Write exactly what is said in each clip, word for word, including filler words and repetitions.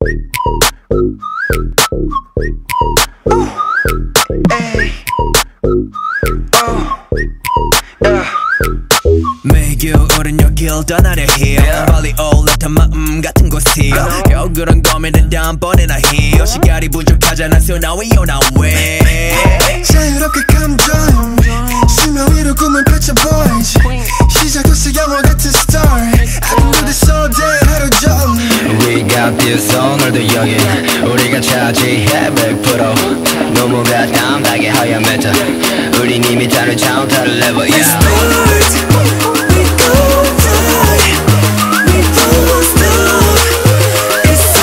매겨오른 여길 떠나려 해 멀리 올라탄 마음 같은 곳이여 겨울은 고민은 다음번에나 해요 시간이 부족하잖아 so now we on our way 자유롭게 감정 수면 위로 꿈을 펼쳐 boys 시작했어 영화 같은 story I can do this all day 하루 종일 We got this 오늘도 여기 우리가 차지해 백 퍼센트 너무 가감하게 하얀 메타 우린 이미 다른 차원 다른 레벨 yeah. Let's start We go die We don't stop It's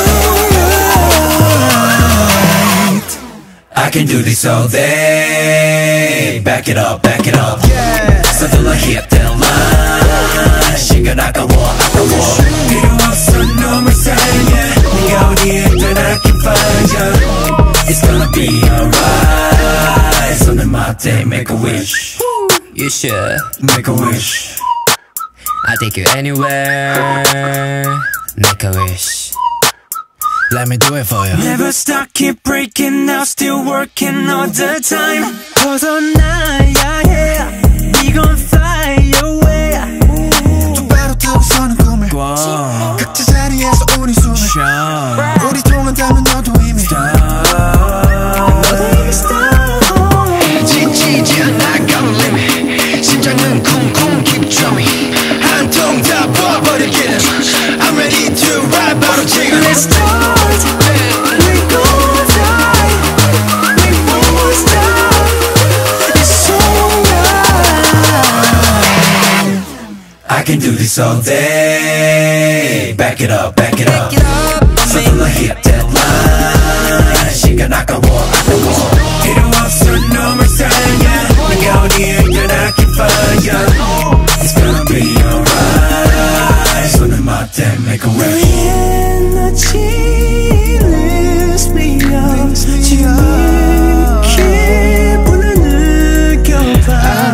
alright I can do this all day Back it up, back it up yeah. 서둘러 hit that line 시간 아까워 아까워 필요 없어 놈을 사랑해 네가 어디에 있든 I can find you It's gonna be alright 손을 맞대 make a wish You should make a wish I'll take you anywhere Make a wish Let me do it for you Never stop, keep breaking now Still working all the time 벗어나야 해 We gon' fly away 똑바로 타고 서는 꿈을 각자 자리에서 우리 숨을 쉬어 우리 통한다면 너도 이미 너도 이미 stop 지치지 않아 got limit 심장은 쿵쿵 keep drumming 한 통 다 부어버리기는 I'm ready to ride 바로 지금 Let's start We gon' die We won't stop It's alright I can do this all day Back it up, back it up 서둘러 hit that line 시간 아까워 아까워 필요 없어 놈을 사랑해 네가 어디에 있든 I can find you It's gonna be alright 손을 맞대 make a wish 너의 에너지 lifts me up 지금 기분을 느껴봐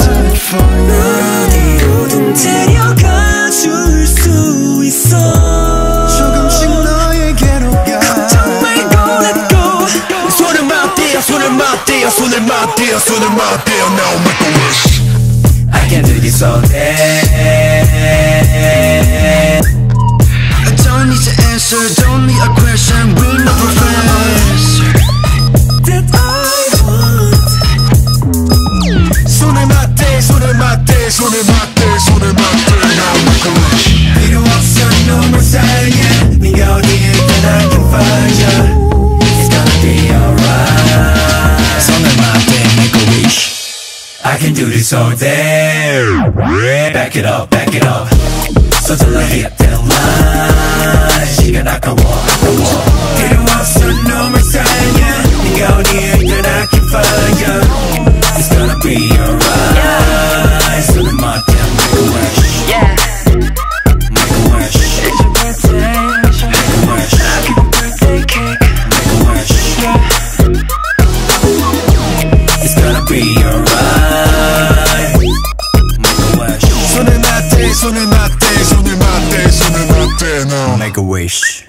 어디로든 데려가 줄 수 있어 조금씩 너에게로 가 걱정 말고 let go 손을 맞대요 손을 맞대요 손을 맞대요 손을 맞대요 Now make a wish I can do this all day I don't need to answer, don't need a question We know professor That I want 손을 맞대, 손을 맞대, 손을 맞대, 손을 맞대 Now make a wish 필요 없어 놈을 사랑해 네가 어디에 있든 I can find you It's gonna be alright 손을 맞대 make a wish I can do this all day Back it up, back it up 서둘러 hit that line 시간 아까워 아까워 필요 없어 놈을 사랑해 네가 어디에 있든 I can find you It's gonna be alright 손을 맞대 make a wish Yeah Make a wish It's your birthday Make a wish I'll give you birthday cake Make a wish It's gonna be alright Make a wish 손을 맞대, 손을 맞대, 손을 맞대, 손을 맞대 Now Make a wish